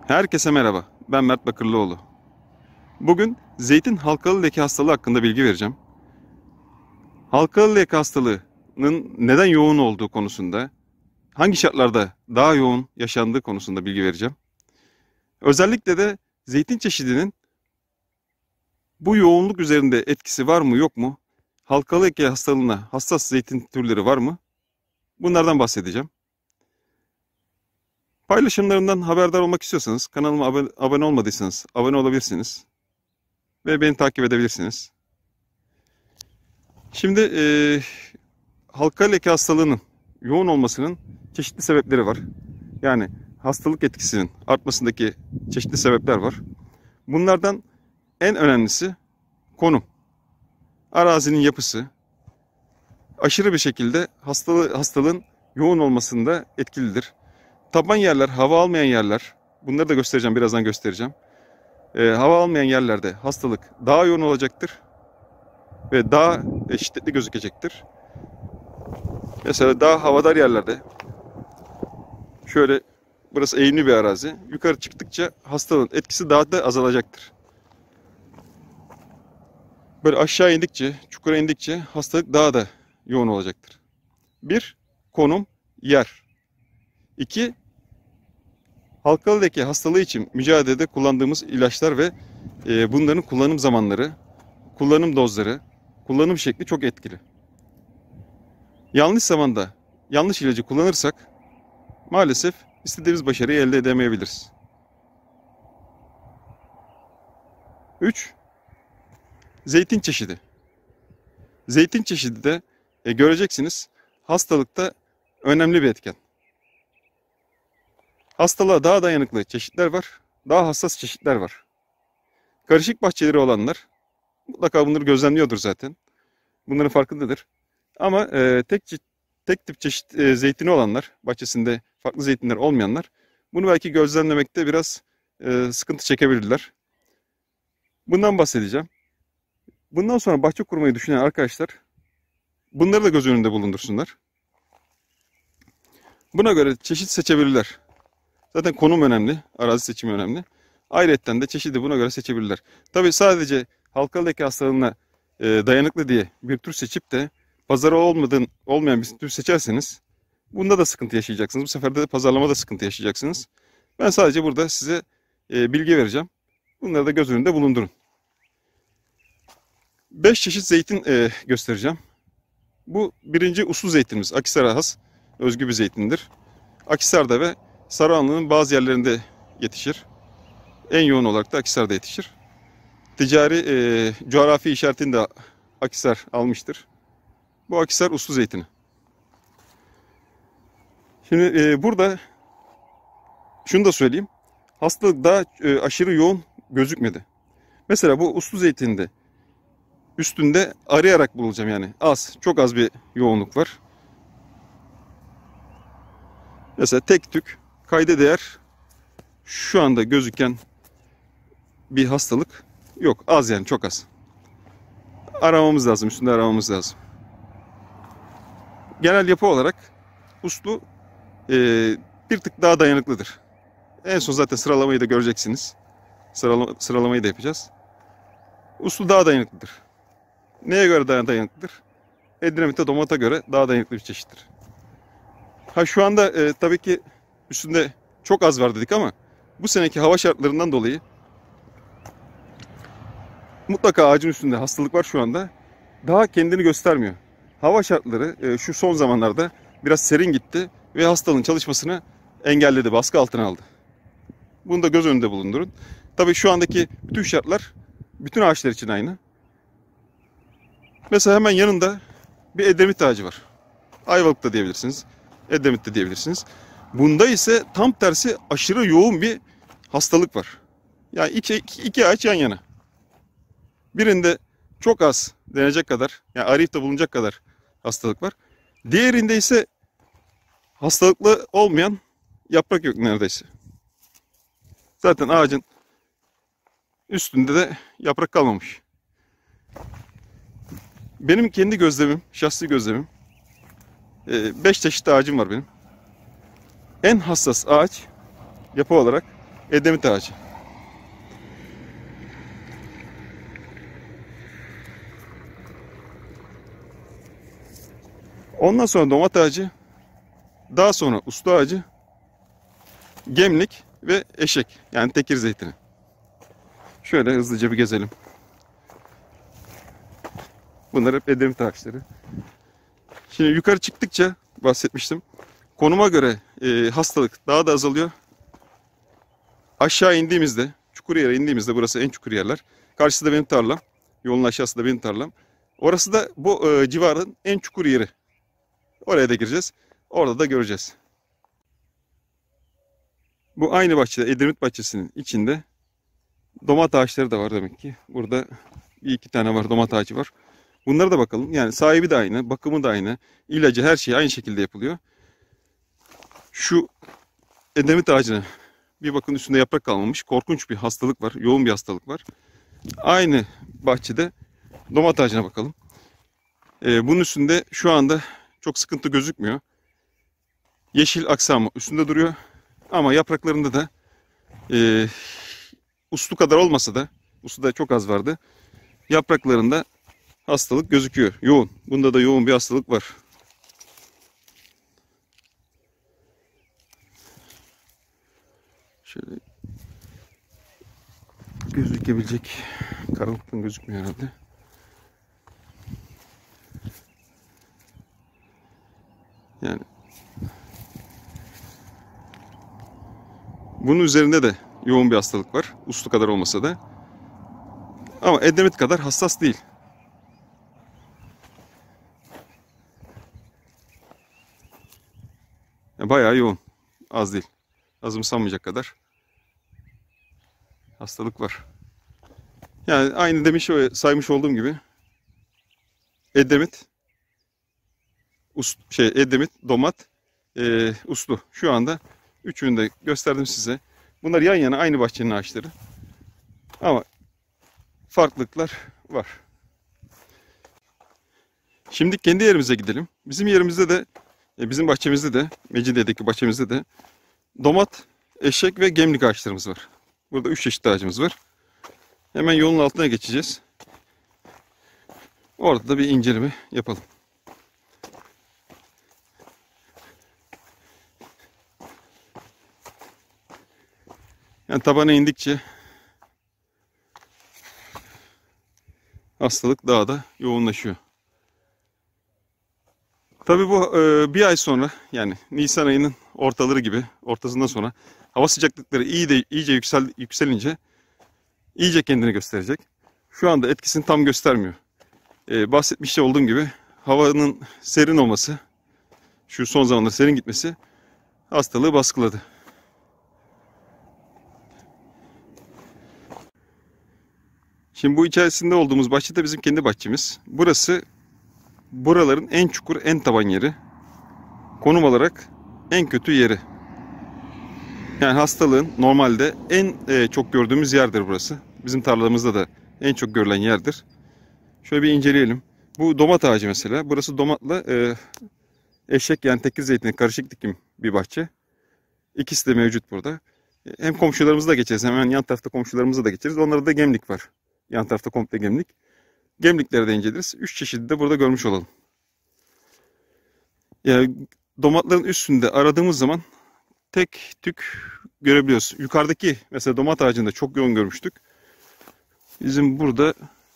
Herkese merhaba. Ben Mert Bakırlıoğlu. Bugün zeytin halkalı leke hastalığı hakkında bilgi vereceğim. Halkalı leke hastalığının neden yoğun olduğu konusunda, hangi şartlarda daha yoğun yaşandığı konusunda bilgi vereceğim. Özellikle de zeytin çeşidinin bu yoğunluk üzerinde etkisi var mı yok mu? Halkalı leke hastalığına hassas zeytin türleri var mı? Bunlardan bahsedeceğim. Paylaşımlarımdan haberdar olmak istiyorsanız kanalıma abone olmadıysanız abone olabilirsiniz. Ve beni takip edebilirsiniz. Şimdi halkalı leke hastalığının yoğun olmasının çeşitli sebepleri var. Yani hastalık etkisinin artmasındaki çeşitli sebepler var. Bunlardan en önemlisi konum. Arazinin yapısı aşırı bir şekilde hastalığın yoğun olmasında etkilidir. Taban yerler, hava almayan yerler, bunları da göstereceğim, birazdan göstereceğim. Hava almayan yerlerde hastalık daha yoğun olacaktır ve daha şiddetli gözükecektir. Mesela daha havadar yerlerde, şöyle burası eğimli bir arazi, yukarı çıktıkça hastalığın etkisi daha da azalacaktır. Böyle aşağı indikçe, çukura indikçe hastalık daha da yoğun olacaktır. 1. Konum, yer. 2. Halkalı leke hastalığı için mücadelede kullandığımız ilaçlar ve bunların kullanım zamanları, kullanım dozları, kullanım şekli çok etkili. Yanlış zamanda yanlış ilacı kullanırsak maalesef istediğimiz başarıyı elde edemeyebiliriz. 3. Zeytin çeşidi. Zeytin çeşidi de göreceksiniz hastalıkta önemli bir etken. Hastalığa daha dayanıklı çeşitler var, daha hassas çeşitler var. Karışık bahçeleri olanlar mutlaka bunları gözlemliyordur zaten. Bunların farkındadır. Ama tek tip çeşit zeytini olanlar, bahçesinde farklı zeytinler olmayanlar, bunu belki gözlemlemekte biraz sıkıntı çekebilirler. Bundan bahsedeceğim. Bundan sonra bahçe kurmayı düşünen arkadaşlar bunları da göz önünde bulundursunlar. Buna göre çeşit seçebilirler. Zaten konum önemli, arazi seçimi önemli. Ayrıca de çeşidi buna göre seçebilirler. Tabii sadece halkalı leke hastalığına dayanıklı diye bir tür seçip de pazarı olmayan bir tür seçerseniz bunda da sıkıntı yaşayacaksınız. Bu sefer de pazarlamada sıkıntı yaşayacaksınız. Ben sadece burada size bilgi vereceğim. Bunları da göz önünde bulundurun. 5 çeşit zeytin göstereceğim. Bu birinci uslu zeytinimiz. Akhisar'a has özgü bir zeytindir. Akhisar'da ve Sarıhanlı'nın bazı yerlerinde yetişir. En yoğun olarak da Akhisar'da yetişir. Ticari coğrafi işaretini de Akhisar almıştır. Bu Akhisar uslu zeytini. Şimdi burada şunu da söyleyeyim. Hastalık daha aşırı yoğun gözükmedi. Mesela bu uslu zeytinde üstünde arayarak bulacağım yani. Çok az bir yoğunluk var. Mesela tek tük kayda değer şu anda gözüken bir hastalık yok. Az yani, çok az. Aramamız lazım, üstünde aramamız lazım. Genel yapı olarak uslu bir tık daha dayanıklıdır. En son zaten sıralamayı da göreceksiniz. Sıralamayı da yapacağız. Uslu daha dayanıklıdır. Neye göre daha dayanıklıdır? Edremit'e, domata göre daha dayanıklı bir çeşittir. Şu anda tabii ki üstünde çok az var dedik ama bu seneki hava şartlarından dolayı mutlaka ağacın üstünde hastalık var şu anda. Daha kendini göstermiyor. Hava şartları şu son zamanlarda biraz serin gitti ve hastalığın çalışmasını engelledi, baskı altına aldı. Bunu da göz önünde bulundurun. Tabii şu andaki bütün şartlar bütün ağaçlar için aynı. Mesela hemen yanında bir edremit ağacı var. Ayvalık da diyebilirsiniz, Edremit de diyebilirsiniz. Bunda ise tam tersi aşırı yoğun bir hastalık var. Yani iki ağaç yan yana. Birinde çok az denecek kadar, yani arayıp da bulunacak kadar hastalık var. Diğerinde ise hastalıklı olmayan yaprak yok neredeyse. Zaten ağacın üstünde de yaprak kalmamış. Benim kendi gözlemim, şahsi gözlemim, 5 çeşit ağacım var benim. En hassas ağaç yapı olarak Edremit ağacı. Ondan sonra domat ağacı, daha sonra uslu ağacı, gemlik ve eşek, yani tekir zeytini. Şöyle hızlıca bir gezelim. Bunlar hep edremit ağaçları. Şimdi yukarı çıktıkça bahsetmiştim. Konuma göre hastalık daha da azalıyor. Aşağı indiğimizde, çukur yere indiğimizde, burası en çukur yerler. Karşısı da benim tarlam. Yolun aşağısı da benim tarlam. Orası da bu civarın en çukur yeri. Oraya da gireceğiz. Orada da göreceğiz. Bu aynı bahçede, Edremit bahçesinin içinde domat ağaçları da var demek ki. Burada bir iki tane var, domat ağacı var. Bunlara da bakalım. Yani sahibi de aynı, bakımı da aynı, ilacı, her şey aynı şekilde yapılıyor. Şu Edremit ağacına bir bakın, üstünde yaprak kalmamış. Korkunç bir hastalık var, yoğun bir hastalık var. Aynı bahçede domat ağacına bakalım. Bunun üstünde şu anda çok sıkıntı gözükmüyor. Yeşil aksamı üstünde duruyor. Ama yapraklarında da uslu kadar olmasa da, uslu da çok az vardı. Yapraklarında hastalık gözüküyor. Yoğun. Bunda da yoğun bir hastalık var. Şöyle gözükebilecek. Karanlıktan gözükmüyor herhalde. Yani bunun üzerinde de yoğun bir hastalık var. Uslu kadar olmasa da. Ama Edremit kadar hassas değil. Yani bayağı yoğun. Az değil. Azımsanmayacak kadar hastalık var. Yani aynı saymış olduğum gibi Edremit, Edremit, domat, uslu. Şu anda üçünü de gösterdim size. Bunlar yan yana aynı bahçenin ağaçları. Ama farklılıklar var. Şimdi kendi yerimize gidelim. Bizim yerimizde de, bizim bahçemizde de, Mecidiye'deki bahçemizde de domat, eşek ve gemlik ağaçlarımız var. Burada 3 çeşit ağacımız var. Hemen yolun altına geçeceğiz. Orada da bir inceleme yapalım. Yani tabana indikçe hastalık daha da yoğunlaşıyor. Tabii bu bir ay sonra, yani Nisan ayının ortaları gibi, ortasından sonra hava sıcaklıkları iyice yükselince iyice kendini gösterecek. Şu anda etkisini tam göstermiyor. Bahsetmiş olduğum gibi havanın serin olması, şu son zamanlarda serin gitmesi hastalığı baskıladı. Şimdi bu içerisinde olduğumuz bahçe de bizim kendi bahçemiz. Burası buraların en çukur, en taban yeri. Konum olarak en kötü yeri. Yani hastalığın normalde en çok gördüğümüz yerdir burası. Bizim tarlamızda da en çok görülen yerdir. Şöyle bir inceleyelim. Bu domat ağacı mesela. Burası domatla eşek, yani tekir zeytini karışık dikim bir bahçe. İkisi de mevcut burada. Hem komşularımızla geçeriz, hemen yan tarafta komşularımızla da geçeriz. Onlarda da gemlik var. Yan tarafta komple gemlik. Gemlikleri de inceleriz. 3 çeşidi de burada görmüş olalım. Yani domatların üstünde aradığımız zaman tek tük görebiliyoruz. Yukarıdaki mesela domat ağacında çok yoğun görmüştük. Bizim burada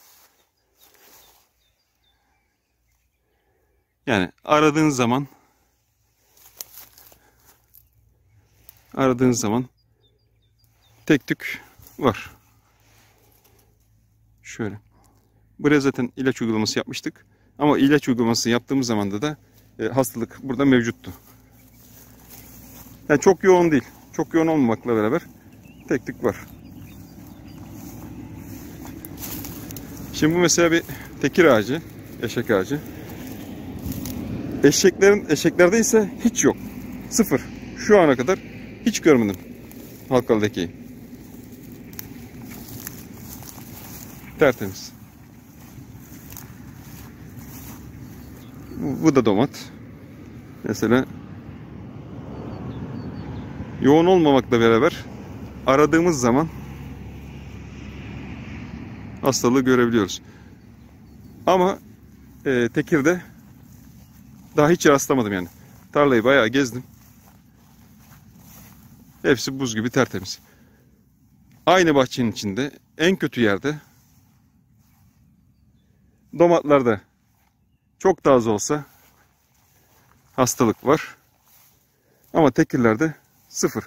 yani aradığınız zaman tek tük var. Şöyle. Buraya zaten ilaç uygulaması yapmıştık. Ama ilaç uygulaması yaptığımız zaman da hastalık burada mevcuttu. Yani çok yoğun değil. Çok yoğun olmamakla beraber tek tük var. Şimdi bu mesela bir tekir ağacı, eşek ağacı. Eşeklerde ise hiç yok. Sıfır. Şu ana kadar hiç görmedim halkalı lekeyi. Tertemiz. Bu da domat. Mesela yoğun olmamakla beraber aradığımız zaman hastalığı görebiliyoruz. Ama tekirde daha hiç rastlamadım yani. Tarlayı bayağı gezdim. Hepsi buz gibi tertemiz. Aynı bahçenin içinde en kötü yerde domatlarda çok daha az olsa hastalık var. Ama tekirlerde sıfır.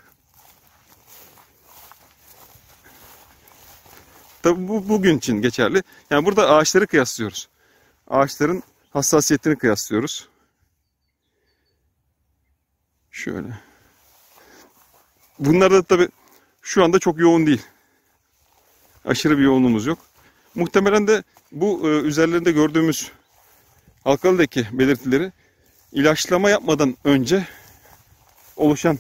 Tabi bu bugün için geçerli. Yani burada ağaçları kıyaslıyoruz. Ağaçların hassasiyetini kıyaslıyoruz. Şöyle. Bunlar da tabi şu anda çok yoğun değil. Aşırı bir yoğunluğumuz yok. Muhtemelen de bu üzerlerinde gördüğümüz halkalı leke belirtileri ilaçlama yapmadan önce oluşan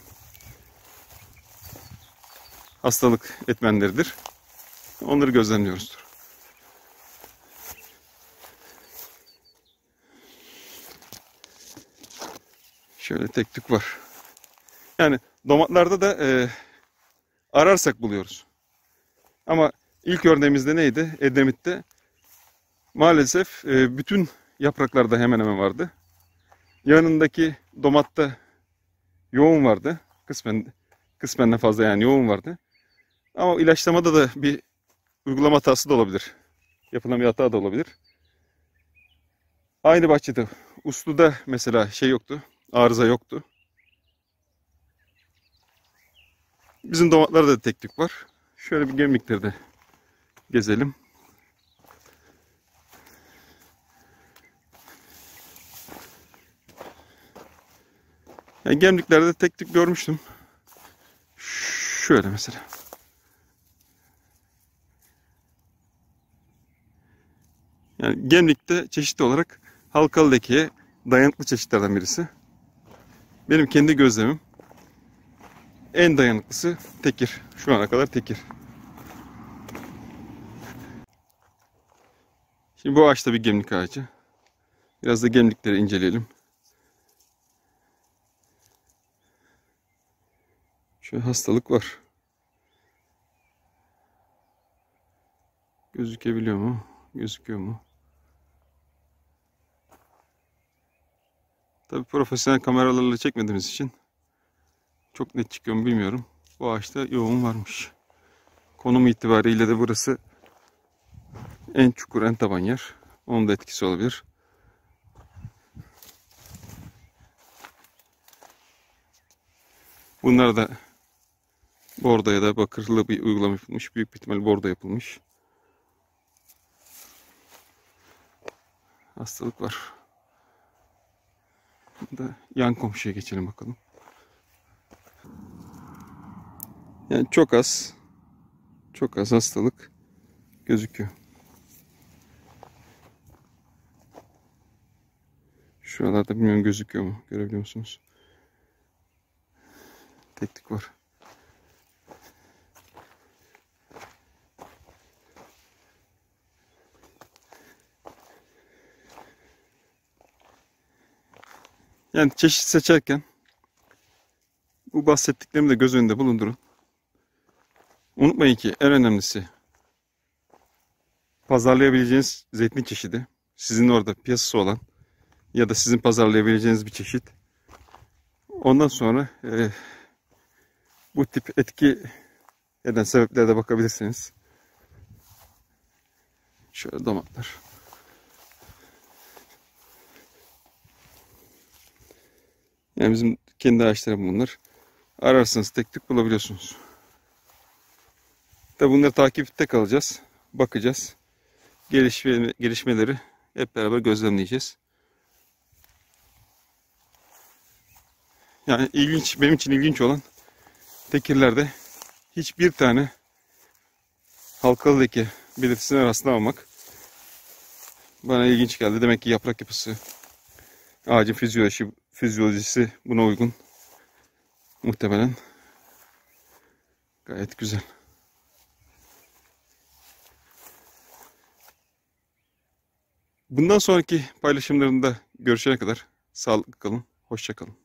hastalık etmenleridir. Onları gözlemliyoruzdur. Şöyle tek tük var. Yani domatlarda da ararsak buluyoruz. Ama ilk örneğimizde neydi? Edremit'te maalesef bütün yapraklarda hemen hemen vardı. Yanındaki domatta yoğun vardı. Kısmen fazla yani yoğun vardı. Ama ilaçlamada da bir uygulama hatası da olabilir. Yapılan bir hata da olabilir. Aynı bahçede Uslu'da mesela şey yoktu. Arıza yoktu. Bizim domatlarda da tek tük var. Şöyle bir gemlikleri de gezelim. Yani gemliklerde tek tük görmüştüm. Şöyle mesela. Yani gemlikte çeşitli olarak halkalı lekeye dayanıklı çeşitlerden birisi. Benim kendi gözlemim en dayanıklısı tekir. Şu ana kadar tekir. Şimdi bu ağaç da bir gemlik ağacı. Biraz da gemlikleri inceleyelim. Şöyle hastalık var. Gözükebiliyor mu? Gözüküyor mu? Tabii profesyonel kameralarla çekmediğimiz için çok net çıkıyor mu bilmiyorum. Bu ağaçta yoğun varmış. Konum itibariyle de burası en çukur, en taban yer. Onun da etkisi olabilir. Bunlar da bordo ya da bakırlı bir uygulama yapılmış. Büyük bir ihtimal bordo yapılmış. Hastalık var. Burada yan komşuya geçelim bakalım. Yani çok az hastalık gözüküyor. Şuralarda bilmiyorum gözüküyor mu? Görebiliyor musunuz? Tek tük var. Yani çeşit seçerken bu bahsettiklerimi de göz önünde bulundurun. Unutmayın ki en önemlisi pazarlayabileceğiniz zeytin çeşidi, sizin orada piyasası olan ya da sizin pazarlayabileceğiniz bir çeşit. Ondan sonra bu tip etki eden sebeplere de bakabilirsiniz. Şöyle domatlar. Yani bizim kendi ağaçlarım bunlar. Ararsanız tek tük bulabiliyorsunuz. Tabi bunları takipte kalacağız. Bakacağız. Gelişmeleri hep beraber gözlemleyeceğiz. Yani benim için ilginç olan tekirlerde hiçbir tane halkalı leke belirtisine rastlamamak bana ilginç geldi. Demek ki yaprak yapısı, ağacın fizyolojisi buna uygun. Muhtemelen gayet güzel. Bundan sonraki paylaşımlarında görüşene kadar sağlıklı kalın, hoşça kalın.